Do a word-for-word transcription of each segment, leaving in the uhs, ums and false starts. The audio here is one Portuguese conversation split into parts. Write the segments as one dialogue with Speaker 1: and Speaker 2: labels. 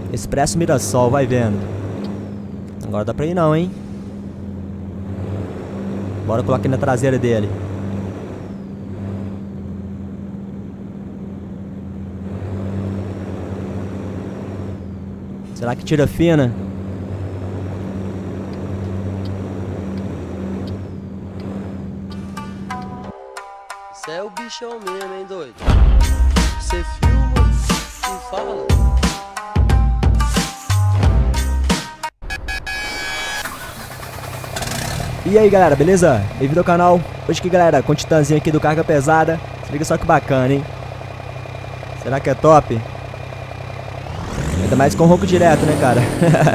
Speaker 1: Expresso Mirassol, vai vendo. Agora dá pra ir não, hein? Bora colocar aqui na traseira dele. Será que tira fina?
Speaker 2: Você é o bichão mesmo, hein, doido? Você filma e fala.
Speaker 1: E aí galera, beleza? Bem-vindo ao canal. Hoje aqui galera, com o Titãzinho aqui do Carga Pesada. Se liga só que bacana, hein? Será que é top? Ainda mais com ronco direto, né, cara?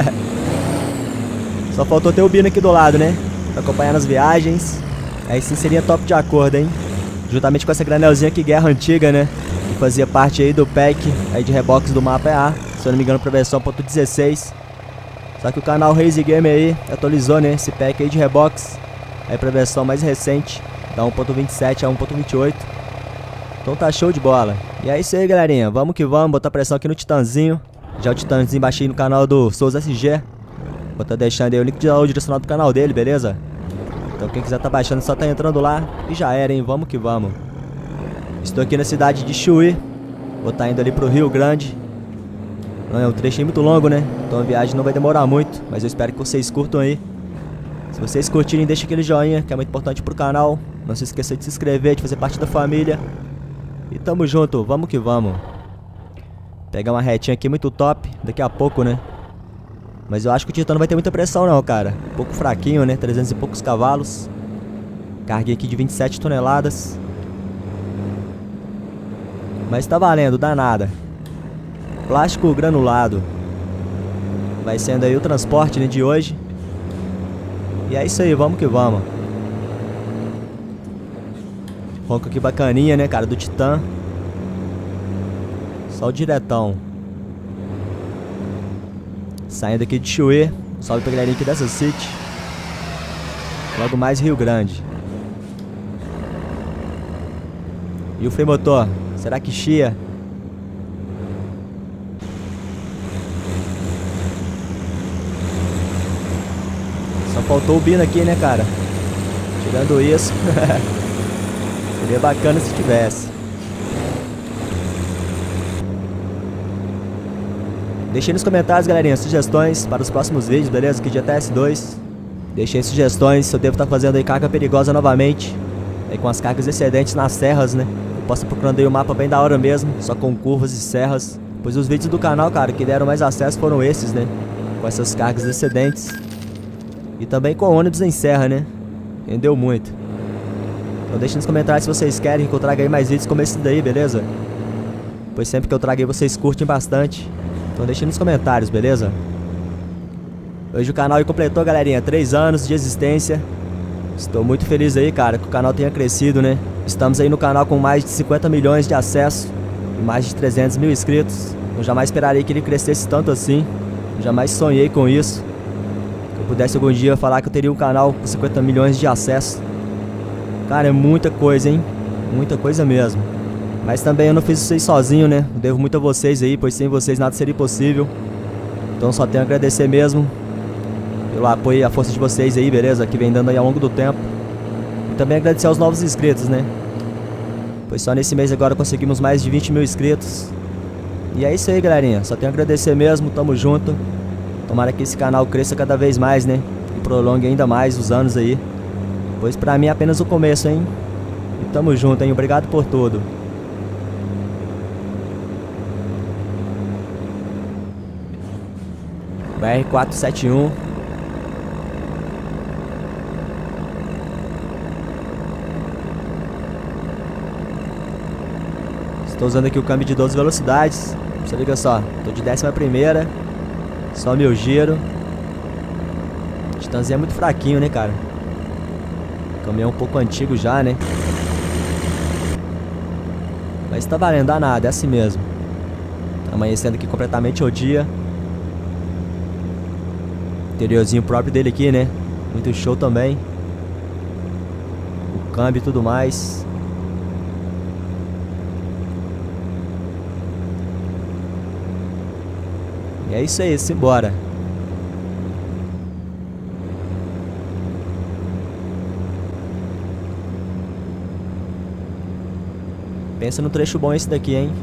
Speaker 1: Só faltou ter o Bino aqui do lado, né? Pra acompanhar nas viagens. Aí sim seria top de acordo, hein? Juntamente com essa granelzinha aqui, Guerra Antiga, né? Que fazia parte aí do pack aí de reboques do mapa E A. Se eu não me engano, pra versão ponto dezesseis. Só que o canal Raze Game aí atualizou, né, esse pack aí de rebox aí pra versão mais recente, da um ponto vinte e sete a um ponto vinte e oito. Então tá show de bola. E é isso aí, galerinha, vamos que vamos, botar pressão aqui no Titãzinho. Já o Titãzinho baixei no canal do Souza S G. Vou tá deixando aí o link de download direcionado do canal dele, beleza? Então quem quiser tá baixando só tá entrando lá e já era, hein, vamos que vamos. Estou aqui na cidade de Chuí. Vou tá indo ali pro Rio Grande. É um trecho muito longo, né? Então a viagem não vai demorar muito, mas eu espero que vocês curtam aí. Se vocês curtirem, deixa aquele joinha, que é muito importante pro canal. Não se esqueça de se inscrever, de fazer parte da família. E tamo junto, vamos que vamos. Pegar uma retinha aqui muito top, daqui a pouco, né? Mas eu acho que o Titã não vai ter muita pressão não, cara. Um pouco fraquinho, né? trezentos e poucos cavalos. Carguei aqui de vinte e sete toneladas. Mas tá valendo, dá nada. Plástico granulado. Vai sendo aí o transporte, né, de hoje. E é isso aí, vamos que vamos. Ronco aqui bacaninha, né, cara, do Titã. Só o diretão. Saindo aqui de Chuí. Salve pra galerinha aqui dessa City. Logo mais Rio Grande. E o freio motor? Será que chia? Só faltou o Bino aqui, né, cara? Tirando isso. Seria bacana se tivesse. Deixei nos comentários, galerinha, sugestões para os próximos vídeos, beleza? Aqui de A T S dois. Deixei sugestões se eu devo estar fazendo aí carga perigosa novamente. Aí com as cargas excedentes nas serras, né? Eu posso estar procurando aí um mapa bem da hora mesmo, só com curvas e serras. Pois os vídeos do canal, cara, que deram mais acesso foram esses, né? Com essas cargas excedentes. E também com ônibus em serra, né? Rendeu muito. Então deixa nos comentários se vocês querem que eu traga aí mais vídeos como esse daí, beleza? Pois sempre que eu trago aí vocês curtem bastante. Então deixa nos comentários, beleza? Hoje o canal completou, galerinha, três anos de existência. Estou muito feliz aí, cara, que o canal tenha crescido, né? Estamos aí no canal com mais de cinquenta milhões de acessos e mais de trezentos mil inscritos. Eu jamais esperaria que ele crescesse tanto assim. Eu jamais sonhei com isso. Se eu pudesse algum dia falar que eu teria um canal com cinquenta milhões de acessos. Cara, é muita coisa, hein? Muita coisa mesmo. Mas também eu não fiz isso aí sozinho, né? Eu devo muito a vocês aí, pois sem vocês nada seria possível. Então só tenho a agradecer mesmo pelo apoio e a força de vocês aí, beleza? Que vem dando aí ao longo do tempo. E também agradecer aos novos inscritos, né? Pois só nesse mês agora conseguimos mais de vinte mil inscritos. E é isso aí, galerinha. Só tenho a agradecer mesmo, tamo junto. Tomara que esse canal cresça cada vez mais, né? E prolongue ainda mais os anos aí. Pois pra mim é apenas o começo, hein? E tamo junto, hein? Obrigado por tudo. B R quatrocentos e setenta e um. Estou usando aqui o câmbio de doze velocidades. Você liga só, tô de décima primeira. Só meu giro. O Titãzinho é muito fraquinho, né, cara? O caminhão é um pouco antigo já, né? Mas tá valendo, dá nada, é assim mesmo. Amanhecendo aqui completamente o dia. Interiorzinho próprio dele aqui, né? Muito show também. O câmbio e tudo mais. E é isso aí, simbora. Pensa no trecho bom esse daqui, hein?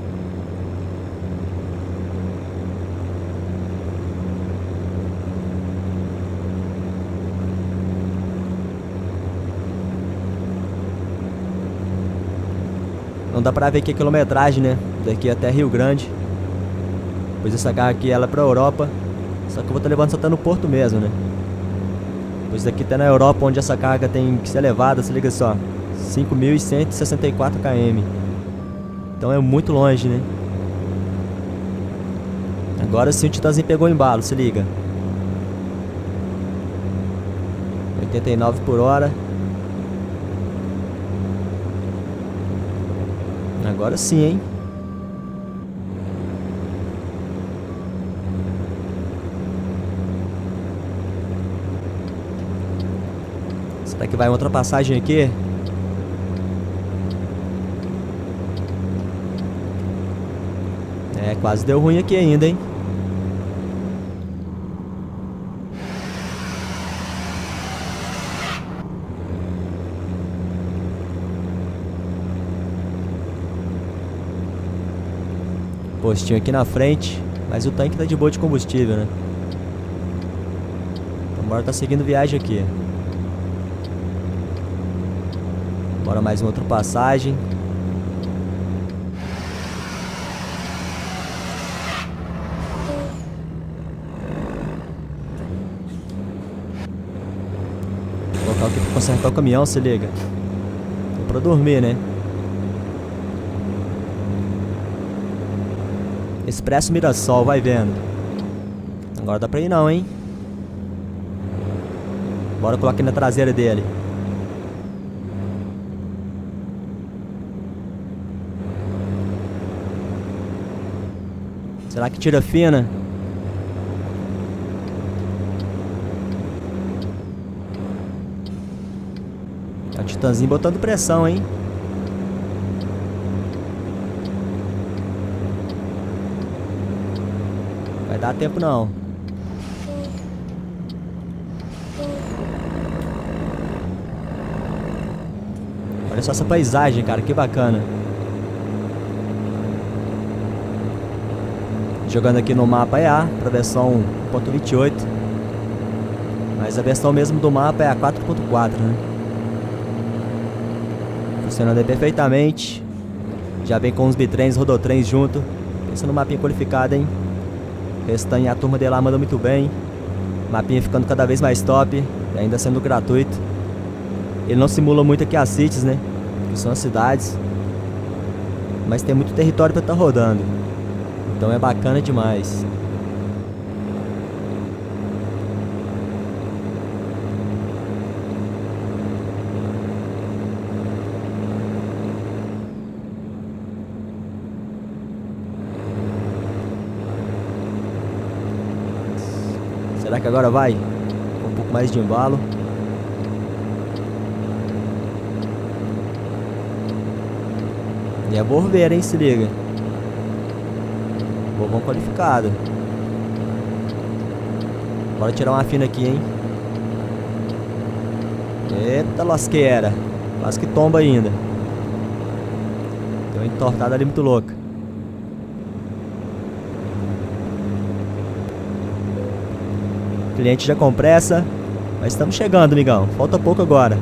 Speaker 1: Não dá pra ver aqui a quilometragem, né? Daqui até Rio Grande. Pois essa carga aqui ela é pra Europa. Só que eu vou estar levando só até no porto mesmo, né? Pois daqui até na Europa, onde essa carga tem que ser levada, se liga só, cinco mil cento e sessenta e quatro quilômetros. Então é muito longe, né? Agora sim o Titãzinho pegou o embalo, se liga. oitenta e nove por hora. Agora sim, hein? Será que vai uma ultrapassagem aqui? É, quase deu ruim aqui ainda, hein? Postinho aqui na frente, mas o tanque tá de boa de combustível, né? Então bora tá seguindo viagem aqui. Bora mais uma ultrapassagem. Vou colocar aqui pra consertar o caminhão, se liga. Tô pra dormir, né? Expresso Mirassol, vai vendo. Agora dá pra ir não, hein? Bora colocar aqui na traseira dele. Será que tira fina? É o Titãzinho botando pressão, hein? Vai dar tempo não. Olha só essa paisagem, cara, que bacana. Jogando aqui no mapa é A, para a versão um ponto vinte e oito. Mas a versão mesmo do mapa é a quatro ponto quatro, né? Funcionando aí perfeitamente. Já vem com os bitrens, rodotrens junto. Pensa no mapinha qualificado, hein? Restante a turma de lá manda muito bem. Mapinha ficando cada vez mais top. E ainda sendo gratuito. Ele não simula muito aqui as cities, né? Que são as cidades. Mas tem muito território para estar rodando. Então é bacana demais. Será que agora vai? Um pouco mais de embalo. E é borveira, hein? Se liga. Bom qualificado. Bora tirar uma fina aqui, hein? Eita lasqueira. Quase que tomba ainda. Deu uma entortada ali muito louca. O cliente já com pressa. Mas estamos chegando, amigão. Falta pouco agora.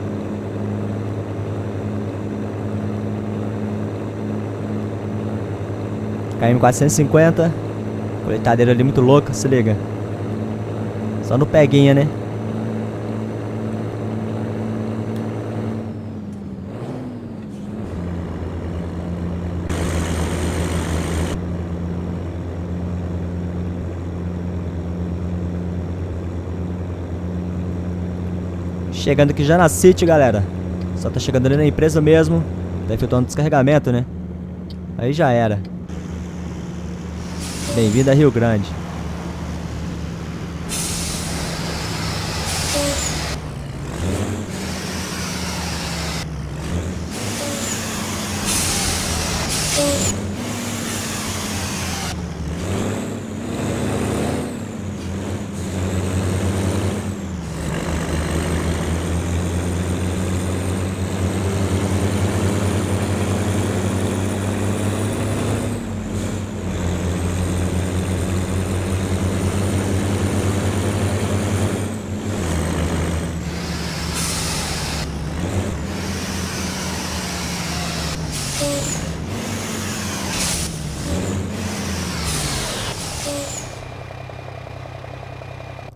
Speaker 1: K M quatrocentos e cinquenta. Coletadeira ali muito louca, se liga. Só no peguinha, né? Chegando aqui já na City, galera. Só tá chegando ali na empresa mesmo. Tá efetuando descarregamento, né? Aí já era. Bem-vindo a Rio Grande.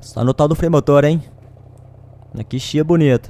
Speaker 1: Só no tal do freio motor, hein? Aqui chia bonita.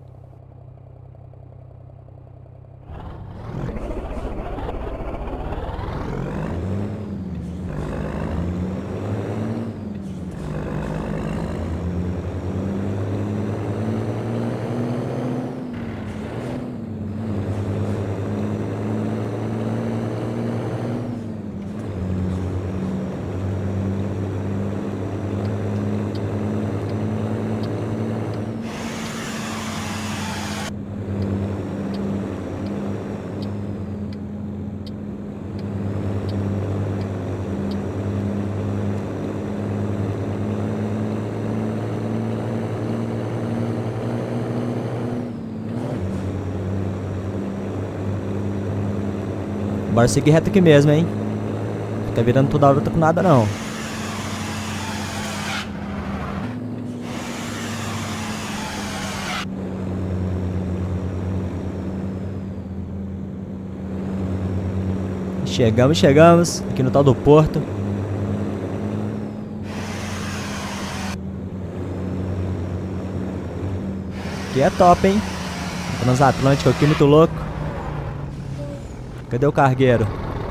Speaker 1: Bora seguir reto aqui mesmo, hein? Fica virando toda hora, com nada não. Chegamos, chegamos. Aqui no tal do porto. Aqui é top, hein? Transatlântico aqui, muito louco. Cadê o cargueiro?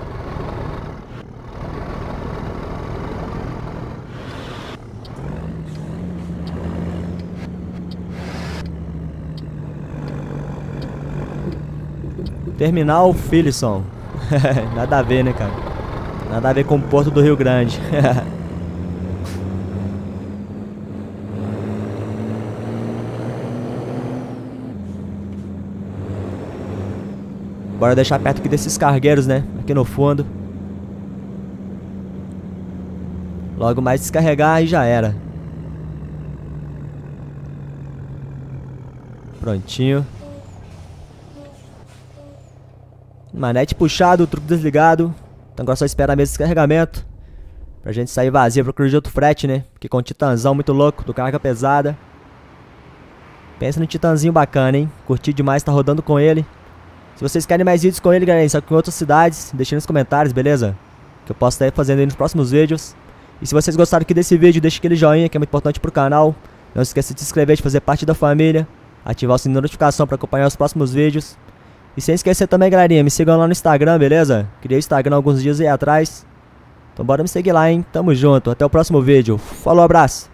Speaker 1: Terminal Philipson. Nada a ver, né, cara? Nada a ver com o Porto do Rio Grande. Bora deixar perto aqui desses cargueiros, né? Aqui no fundo. Logo mais descarregar e já era. Prontinho. Manete puxado, truque desligado. Então agora só espera mesmo descarregamento. Pra gente sair vazio pra cruz de outro frete, né? Porque com um titanzão muito louco, do carga pesada. Pensa no titanzinho bacana, hein? Curti demais, tá rodando com ele. Se vocês querem mais vídeos com ele, galera, só que em outras cidades, deixem nos comentários, beleza? Que eu posso estar fazendo aí nos próximos vídeos. E se vocês gostaram aqui desse vídeo, deixa aquele joinha, que é muito importante pro canal. Não se esqueça de se inscrever, de fazer parte da família. Ativar o sininho de notificação para acompanhar os próximos vídeos. E sem esquecer também, galerinha, me sigam lá no Instagram, beleza? Criei o Instagram alguns dias aí atrás. Então bora me seguir lá, hein? Tamo junto, até o próximo vídeo. Falou, abraço!